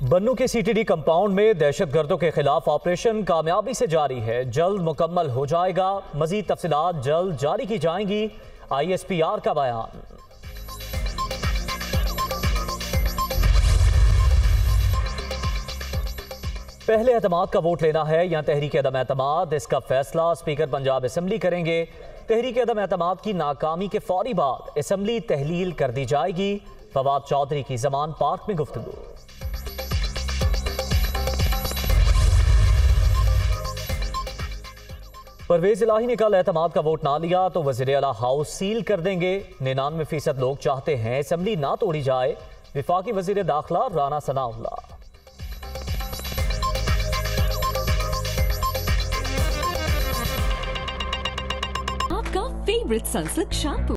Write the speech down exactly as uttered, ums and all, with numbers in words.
बन्नू के CTD compound में दहशतगर्दों के खिलाफ ऑपरेशन कामयाबी से जारी है। जल्द मुकम्मल हो जाएगा। मजीद तफसीलात जल्द जारी की जाएंगी। आईएसपीआर का बयान। पहले एतमाद का वोट लेना है या तहरीक अदम एतमाद, इसका फैसला स्पीकर पंजाब असम्बली करेंगे। तहरीक अदम एतमाद की नाकामी के फौरी बाद असम्बली तहलील कर दी जाएगी। फवाद चौधरी की जमान पार्क में गुफ्तगू। परवेज इलाही ने कल एतमाद का वोट ना लिया तो वज़ीर आला हाउस सील कर देंगे। निन्यानवे फीसद लोग चाहते हैं असम्बली ना तोड़ी जाए। विफाकी वज़ीर दाखिला राना सनाउल्लाह। आपका फेवरेट सनसिल्क शैम्पू।